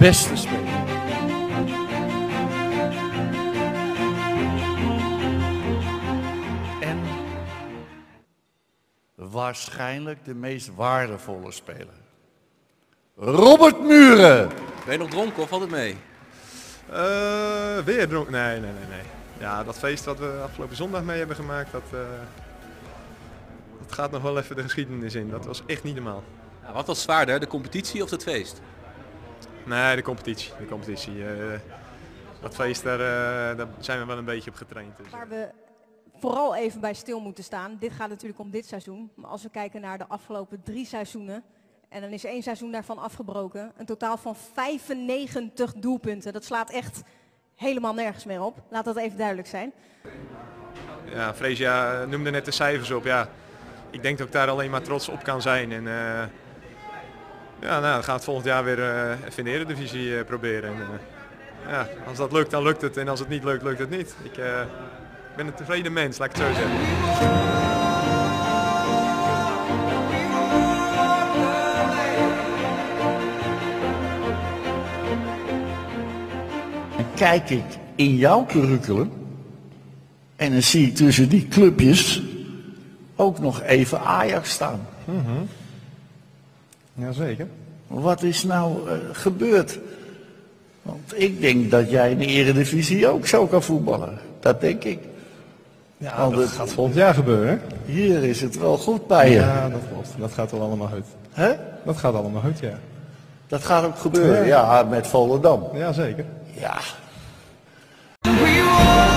beste speler. En waarschijnlijk de meest waardevolle speler. Robert Muren. Ben je nog dronken of valt het mee? Weer dronken? Nee. Ja, dat feest wat we afgelopen zondag mee hebben gemaakt, dat gaat nog wel even de geschiedenis in. Dat was echt niet normaal. Ja, wat was zwaarder, de competitie of het feest? Nee, de competitie. Dat feest, daar zijn we wel een beetje op getraind. Dus. Waar we vooral even bij stil moeten staan. Dit gaat natuurlijk om dit seizoen. Maar als we kijken naar de afgelopen 3 seizoenen. En dan is 1 seizoen daarvan afgebroken. Een totaal van 95 doelpunten. Dat slaat echt helemaal nergens meer op. Laat dat even duidelijk zijn. Ja, Freesia noemde net de cijfers op. Ja, ik denk dat ik daar alleen maar trots op kan zijn. En ja, nou, dan gaan we het volgend jaar weer even in de Eredivisie proberen. En, ja, als dat lukt, dan lukt het. En als het niet lukt, lukt het niet. Ik ben een tevreden mens, laat ik het zo zeggen. En kijk ik in jouw curriculum en dan zie ik tussen die clubjes ook nog even Ajax staan. Jazeker. Wat is nou gebeurd? Want ik denk dat jij in de Eredivisie ook zo kan voetballen. Dat denk ik. Ja, want dat gaat volgend jaar gebeuren. Hier is het wel goed bij je. Ja, dat klopt. Dat gaat wel allemaal goed. Hè? Dat gaat allemaal goed, ja. Dat gaat ook gebeuren, ja, met Volendam. Jazeker. Ja.